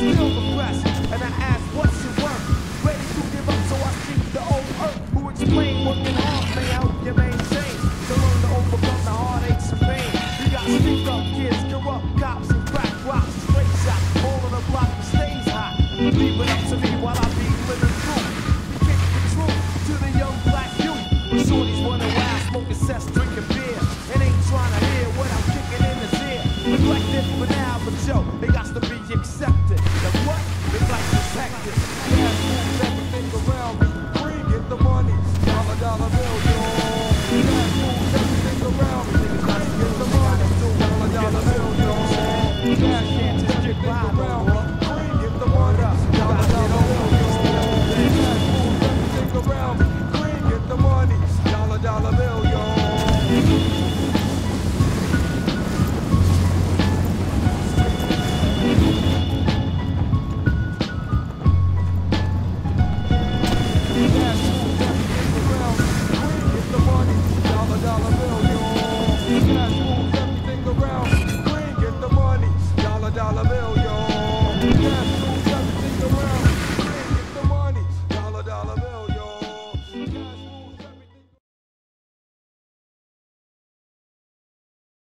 still depressed. And I ask, what's your worth? Ready to give up, so I seek the old earth. Who explain working hard may help you maintain. To learn to overcome the heartaches and pain. You got speak up kids, corrupt cops and crack rocks. Straight shots, all on the block that stays hot. Leave it up to me.